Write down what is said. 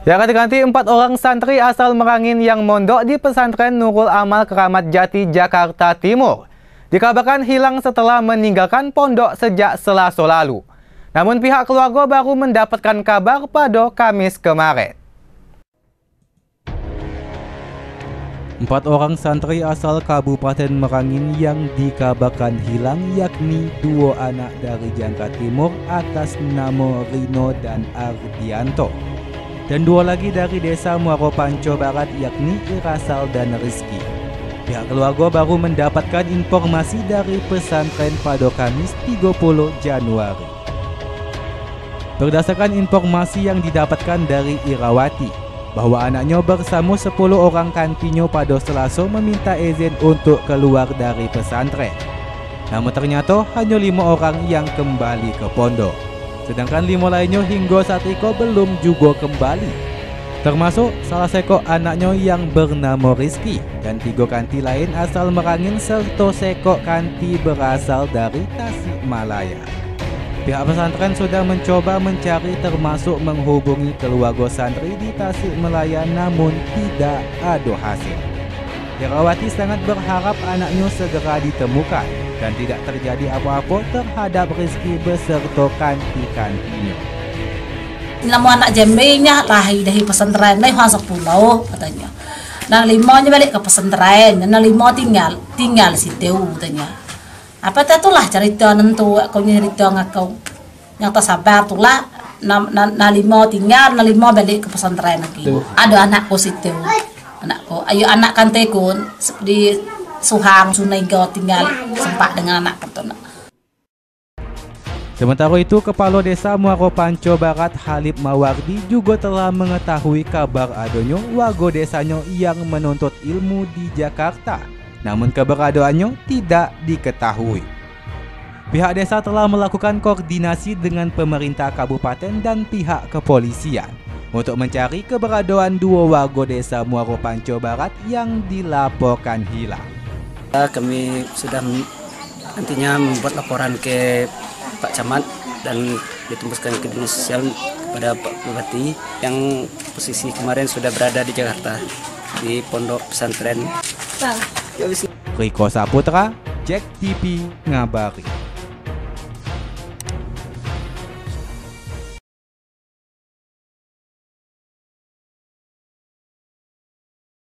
Ya, ganti 4 orang santri asal Merangin yang mondok di pesantren Nurul Amal Keramat Jati, Jakarta Timur dikabarkan hilang setelah meninggalkan pondok sejak Selasa lalu. Namun pihak keluarga baru mendapatkan kabar pada Kamis kemarin. 4 orang santri asal Kabupaten Merangin yang dikabarkan hilang yakni 2 anak dari Jakarta Timur atas nama Rino dan Ardianto, dan 2 lagi dari desa Muaro Panco Barat yakni Irasal dan Rizky. Pihak keluarga baru mendapatkan informasi dari pesantren pada Kamis 30 Januari. Berdasarkan informasi yang didapatkan dari Irawati, bahwa anaknya bersama 10 orang kantinya pada Selasa meminta izin untuk keluar dari pesantren. Namun ternyata hanya 5 orang yang kembali ke pondok, sedangkan 5 lainnya hingga saat itu belum juga kembali, termasuk salah seko anaknya yang bernama Rizky dan 3 kanti lain asal Merangin serta seko kanti berasal dari Tasikmalaya. Pihak pesantren sudah mencoba mencari termasuk menghubungi keluarga santri di Tasikmalaya, namun tidak ada hasil. Irawati sangat berharap anaknya segera ditemukan dan tidak terjadi apa-apa terhadap Rizky beserta kanti-kantinya. Nama anak jembenya lahir dari pesantren, dari Huang 10 katanya. Nah 5-nya balik ke pesantren, nah 5 tinggal situ katanya. Apa itulah cerita nentu aku cerita ngakau yang tak sabar tulah na 5 tinggal, na 5 balik ke pesantren lagi. Ada anakku situ, anakku ayo anak kanteku di Suhang Sunaigo tinggal sempat dengan anak pertama. Sementara itu, Kepala Desa Muaro Panco Barat Halib Mawardi juga telah mengetahui kabar adanya warga desanya yang menuntut ilmu di Jakarta, namun keberadaannya tidak diketahui. Pihak desa telah melakukan koordinasi dengan pemerintah kabupaten dan pihak kepolisian untuk mencari keberadaan 2 warga desa Muaro Panco Barat yang dilaporkan hilang. Kami sudah nantinya membuat laporan ke Pak Camat dan ditembuskan ke dinas sosial kepada Pak Bupati yang posisi kemarin sudah berada di Jakarta di pondok pesantren. Riko Saputra, JEK TV ngabari.